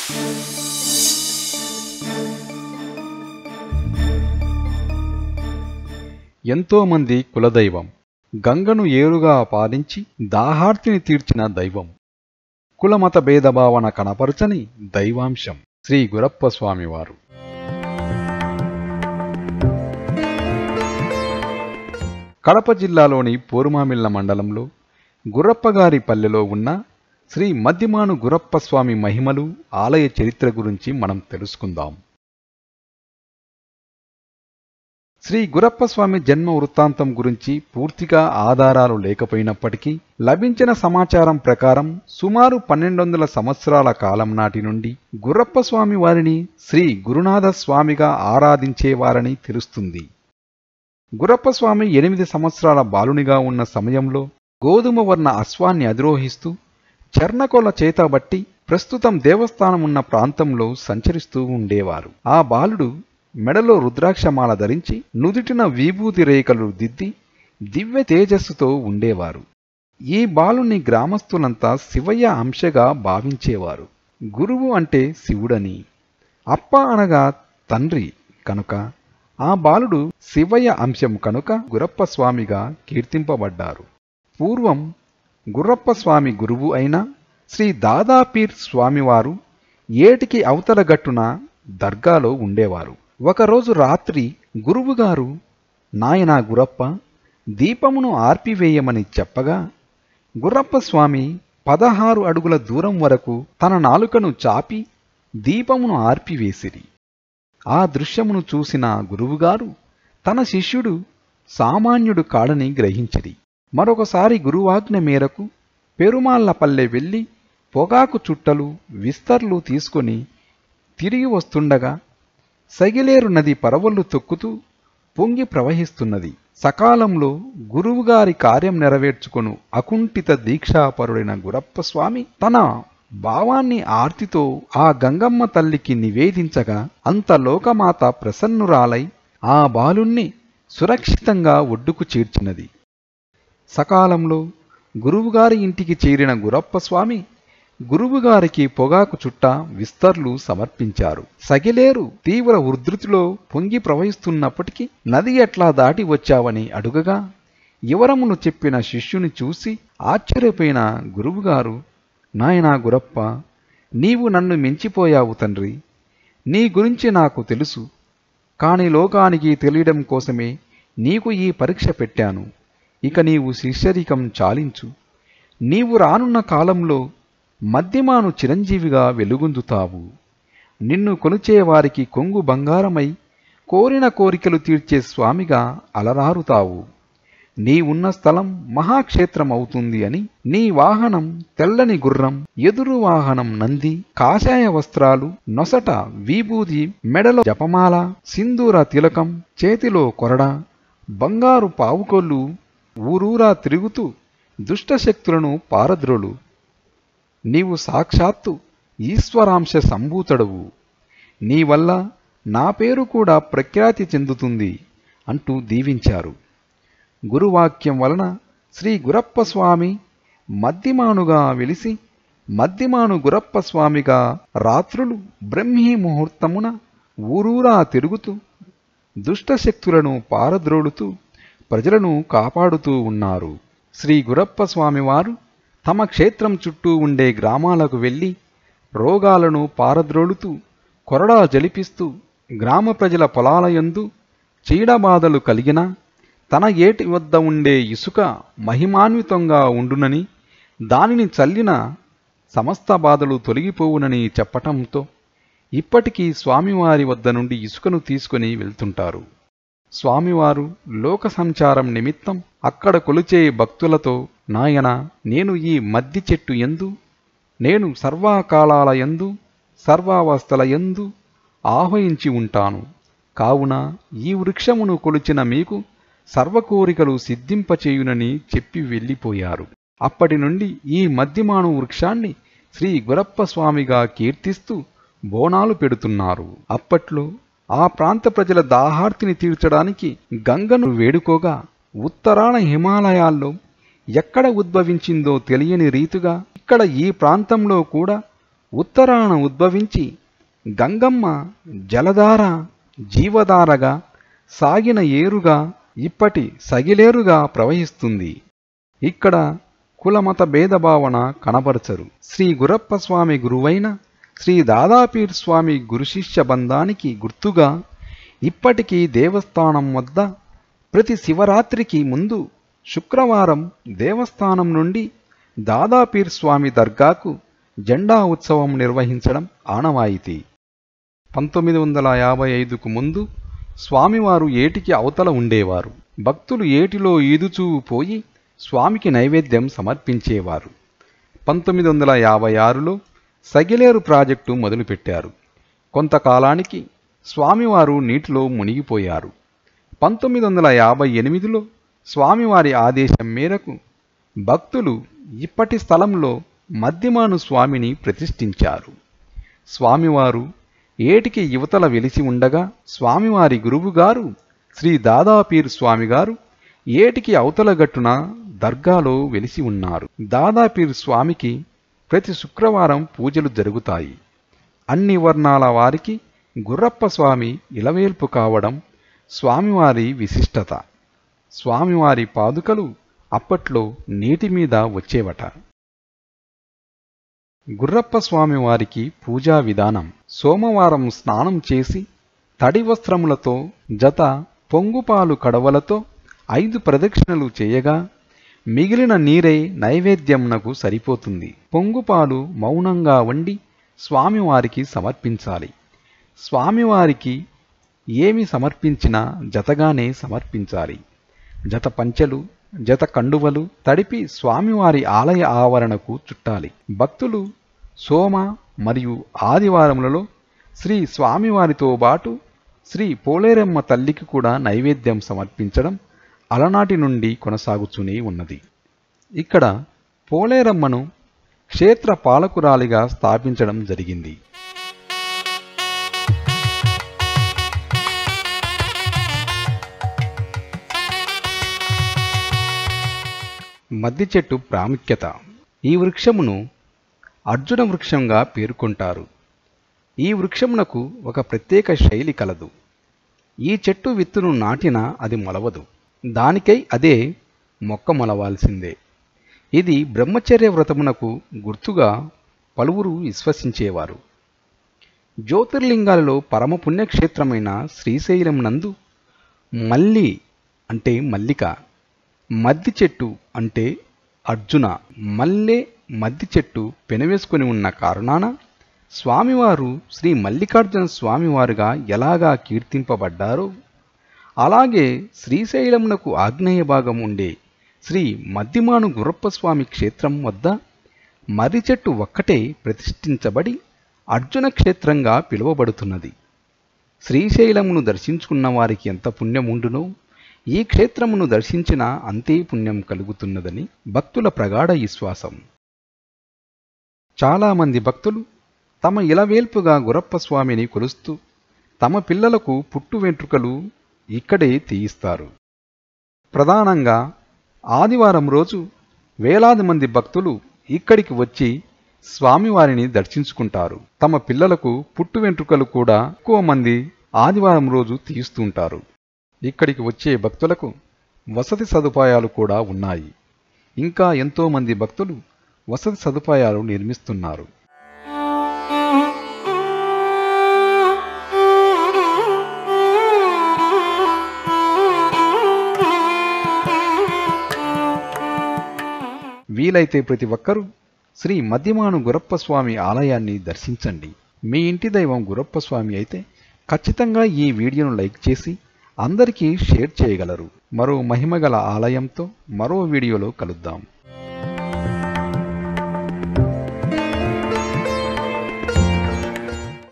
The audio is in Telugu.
ఎంతోమంది కులదైవం, గంగను ఏరుగా పాలించి దాహార్తిని తీర్చిన దైవం, కులమత భేదభావన కనపరచని దైవాంశం శ్రీ గురప్ప స్వామివారు. కడప జిల్లాలోని పోరుమామిళ్ల మండలంలో గుర్రప్పగారి పల్లెలో ఉన్న శ్రీ మద్దిమాను గురప్ప స్వామి మహిమలు, ఆలయ చరిత్ర గురించి మనం తెలుసుకుందాం. శ్రీ గురప్ప స్వామి జన్మ వృత్తాంతం గురించి పూర్తిగా ఆధారాలు లేకపోయినప్పటికీ లభించిన సమాచారం ప్రకారం సుమారు 1200 సంవత్సరాల కాలం నాటి నుండి గురప్ప స్వామి వారిని శ్రీ గురునాథ స్వామిగా ఆరాధించేవారని తెలుస్తుంది. గురప్ప స్వామి 8 సంవత్సరాల బాలునిగా ఉన్న సమయంలో గోధుమ వర్ణ అశ్వాన్ని అధిరోహిస్తూ చర్ణకొల చేతబట్టి ప్రస్తుతం దేవస్థానం ఉన్న ప్రాంతంలో సంచరిస్తూ ఉండేవారు. ఆ బాలుడు మెడలో రుద్రాక్షమాల ధరించి నుదుటిన విభూతి రేఖలు దిద్ది దివ్య తేజస్సుతో ఉండేవారు. ఈ బాలుని గ్రామస్తులంతా శివయ్య అంశగా భావించేవారు. గురువు అంటే శివుడని, అప్ప అనగా తండ్రి కనుక ఆ బాలుడు శివయ్య అంశం కనుక గురప్ప స్వామిగా కీర్తింపబడ్డారు. పూర్వం గుర్రప్ప స్వామి గురువు అయిన శ్రీ దాదాపీర్ స్వామివారు ఏటికి అవతల గట్టున దర్గాలో ఉండేవారు. ఒకరోజు రాత్రి గురువుగారు, నాయనా గురప్ప, దీపమును ఆర్పివేయమని చెప్పగా గురప్ప స్వామి 16 అడుగుల దూరం వరకు తన నాలుకను చాపి దీపమును ఆర్పివేసిరి. ఆ దృశ్యమును చూసిన గురువుగారు తన శిష్యుడు సామాన్యుడు కాడని గ్రహించిరి. మరొకసారి గురువాజ్ఞ మేరకు పెరుమాళ్లపల్లె వెళ్ళి పొగాకు చుట్టలు, విస్తర్లు తీసుకొని తిరిగి వస్తుండగా సగిలేరు నది పరవళ్లు తొక్కుతూ పొంగి ప్రవహిస్తున్నది. సకాలంలో గురువుగారి కార్యం నెరవేర్చుకొను అకుంఠిత దీక్షాపరుడైన గురప్ప స్వామి తన భావాన్ని ఆర్తితో ఆ గంగమ్మ తల్లికి నివేదించగా అంత లోకమాత ప్రసన్నురాలై ఆ బాలుణ్ణి సురక్షితంగా ఒడ్డుకు చేర్చినది. సకాలంలో గురువుగారి ఇంటికి చేరిన గురప్ప స్వామి గురువుగారికి పొగాకు చుట్ట, విస్తర్లు సమర్పించారు. సగిలేరు తీవ్ర ఉధృతిలో పొంగి ప్రవహిస్తున్నప్పటికీ నది ఎట్లా దాటి వచ్చావని అడుగగా వివరమును చెప్పిన శిష్యుని చూసి ఆశ్చర్యపోయిన గురువుగారు, నాయనా గురప్ప, నీవు నన్ను మించిపోయావు తండ్రి. నీ గురించి నాకు తెలుసు, కాని లోకానికి తెలియడం కోసమే నీకు ఈ పరీక్ష పెట్టాను. ఇక నీవు శిష్యరికం చాలించు. నీవు రానున్న కాలంలో మద్దిమాను చిరంజీవిగా వెలుగొందుతావు. నిన్ను కొలిచేవారికి కొంగు బంగారమై కోరిన కోరికలు తీర్చే స్వామిగా అలరారుతావు. నీ ఉన్న స్థలం మహాక్షేత్రం అవుతుంది అని నీ వాహనం తెల్లని గుర్రం, ఎదురు వాహనం నంది, కాషాయ వస్త్రాలు, నొసట విభూది, మెడలో జపమాల, సింధూర తిలకం, చేతిలో కొరడ, బంగారు పావుకొల్లు ఊరూరా తిరుగుతూ దుష్టశక్తులను పారద్రోలు. నీవు సాక్షాత్తు ఈశ్వరాంశ సంభూతుడవు. నీ వల్ల నా పేరు కూడా ప్రఖ్యాతి చెందుతుంది అంటూ దీవించారు. గురువాక్యం వలన శ్రీ గురప్ప స్వామి మద్దిమానుగా వెలిసి మద్దిమాను గురప్ప స్వామిగా రాత్రులు బ్రహ్మీ ముహూర్తమున ఊరూరా తిరుగుతూ దుష్టశక్తులను పారద్రోలుతూ ప్రజలను కాపాడుతూ ఉన్నారు. శ్రీ గురప్ప స్వామివారు తమ క్షేత్రం చుట్టూ ఉండే గ్రామాలకు వెళ్ళి రోగాలను పారద్రోలుతూ కొరడా జలిపిస్తూ గ్రామ ప్రజల పొలాలయందు చీడబాధలు కలిగినా తన ఏటి వద్ద ఉండే ఇసుక మహిమాన్వితంగా ఉండునని, దానిని చల్లిన సమస్త బాధలు తొలగిపోవునని చెప్పటంతో ఇప్పటికీ స్వామివారి వద్ద నుండి ఇసుకను తీసుకుని వెళ్తుంటారు. స్వామివారు లోక సంచారం నిమిత్తం అక్కడ కొలిచే భక్తులతో, నాయనా, నేను ఈ మద్ది చెట్టు యందు, నేను సర్వకాలాల యందు సర్వావస్థల యందు ఆహ్వయించి ఉంటాను. కావున ఈ వృక్షమును కొలిచిన మీకు సర్వకోరికలు సిద్ధింపచేయునని చెప్పి వెళ్ళిపోయారు. అప్పటి నుండి ఈ మద్దిమాను వృక్షాన్ని శ్రీ గురప్ప స్వామిగా కీర్తిస్తూ బోనాలు పెడుతున్నారు. అప్పట్లో ఆ ప్రాంత ప్రజల దాహార్తిని తీర్చడానికి గంగను వేడుకోగా ఉత్తరాన హిమాలయాల్లో ఎక్కడ ఉద్భవించిందో తెలియని రీతిగా ఇక్కడ ఈ ప్రాంతంలో కూడా ఉత్తరాన ఉద్భవించి గంగమ్మ జలధార జీవధారగా సాగిన ఏరుగా ఇప్పటి సగిలేరుగా ప్రవహిస్తుంది. ఇక్కడ కులమత భేదభావన కనబరచరు. శ్రీ గురప్ప స్వామి గురువైన శ్రీ దాదాపీర్ స్వామి గురుశిష్య బంధానికి గుర్తుగా ఇప్పటికీ దేవస్థానం వద్ద ప్రతి శివరాత్రికి ముందు శుక్రవారం దేవస్థానం నుండి దాదాపీర్ స్వామి దర్గాకు జెండా ఉత్సవం నిర్వహించడం ఆనవాయితీ. 1955కు ముందు స్వామివారు ఏటికి అవతల ఉండేవారు. భక్తులు ఏటిలో ఈదుచూ పోయి స్వామికి నైవేద్యం సమర్పించేవారు. 1956లో సగిలేరు ప్రాజెక్టు మొదలుపెట్టారు. కొంతకాలానికి స్వామివారు నీటిలో మునిగిపోయారు. 1958లో స్వామివారి ఆదేశం మేరకు భక్తులు ఇప్పటి స్థలంలో మద్దిమాను స్వామిని ప్రతిష్ఠించారు. స్వామివారు ఏటికి యువతల వెలిసి ఉండగా స్వామివారి గురువుగారు శ్రీ దాదాపీర్ స్వామిగారు ఏటికి అవతల గట్టున దర్గాలో వెలిసి ఉన్నారు. దాదాపీర్ స్వామికి ప్రతి శుక్రవారం పూజలు జరుగుతాయి. అన్ని వర్ణాల వారికి గుర్రప్ప స్వామి ఇలవేల్పు కావడం స్వామివారి విశిష్టత. స్వామివారి పాదుకలు అప్పట్లో నీటి మీద వచ్చేవట. గుర్రప్ప స్వామివారికి పూజా విధానం: సోమవారం స్నానం చేసి తడి వస్త్రములతో జత పొంగుపాలు కడవలతో 5 ప్రదక్షిణలు చేయగా మిగిలిన నీరే నైవేద్యంనకు సరిపోతుంది. పొంగుపాలు మౌనంగా వండి స్వామివారికి సమర్పించాలి. స్వామివారికి ఏమి సమర్పించినా జతగానే సమర్పించాలి. జత పంచెలు, జత కండువలు తడిపి స్వామివారి ఆలయ ఆవరణకు చుట్టాలి. భక్తులు సోమ మరియు ఆదివారములలో శ్రీ స్వామివారితో పాటు శ్రీ పోలేరమ్మ తల్లికి కూడా నైవేద్యం సమర్పించడం అలనాటి నుండి కొనసాగుతూనే ఉన్నది. ఇక్కడ పోలేరమ్మను క్షేత్ర పాలకురాలిగా స్థాపించడం జరిగింది. మద్ది చెట్టు ప్రాముఖ్యత: ఈ వృక్షమును అర్జున వృక్షంగా పేర్కొంటారు. ఈ వృక్షమునకు ఒక ప్రత్యేక శైలి కలదు. ఈ చెట్టు విత్తును నాటినా అది మొలవదు. దానికై అదే మొక్క మొలవాల్సిందే. ఇది బ్రహ్మచర్య వ్రతమునకు గుర్తుగా పలువురు విశ్వసించేవారు. జ్యోతిర్లింగాలలో పరమ పుణ్యక్షేత్రమైన శ్రీశైలం నందు మల్లి అంటే మల్లిక, మద్ది చెట్టు అంటే అర్జున, మల్లె మద్ది చెట్టు పెనవేసుకుని ఉన్న కారణాన స్వామివారు శ్రీ మల్లికార్జున స్వామివారుగా ఎలాగా కీర్తింపబడ్డారో అలాగే శ్రీశైలమునకు ఆగ్నేయ భాగం ఉండే శ్రీ మద్దిమాను గురప్ప స్వామి క్షేత్రం వద్ద మర్రి చెట్టు ఒక్కటే ప్రతిష్ఠించబడి అర్జున క్షేత్రంగా పిలువబడుతున్నది. శ్రీశైలమును దర్శించుకున్న వారికి ఎంత పుణ్యముండునో ఈ క్షేత్రమును దర్శించినా అంతే పుణ్యం కలుగుతున్నదని భక్తుల ప్రగాఢ విశ్వాసం. చాలామంది భక్తులు తమ ఇలవేల్పుగా గురప్ప స్వామిని కొలుస్తూ తమ పిల్లలకు పుట్టు వెంట్రుకలు ఇక్కడే తీయిస్తారు. ప్రధానంగా ఆదివారం రోజు వేలాది మంది భక్తులు ఇక్కడికి వచ్చి స్వామివారిని దర్శించుకుంటారు. తమ పిల్లలకు పుట్టు వెంట్రుకలు కూడా ఎక్కువ మంది ఆదివారం రోజు తీయిస్తుంటారు. ఇక్కడికి వచ్చే భక్తులకు వసతి సదుపాయాలు కూడా ఉన్నాయి. ఇంకా ఎంతోమంది భక్తులు వసతి సదుపాయాలు నిర్మిస్తున్నారు. వీలైతే ప్రతి ఒక్కరూ శ్రీ మద్దిమాను గురప్ప స్వామి ఆలయాన్ని దర్శించండి. మీ ఇంటి దైవం గురప్ప స్వామి అయితే ఖచ్చితంగా ఈ వీడియోను లైక్ చేసి అందరికీ షేర్ చేయగలరు. మరో మహిమగల ఆలయంతో మరో వీడియోలో కలుద్దాం.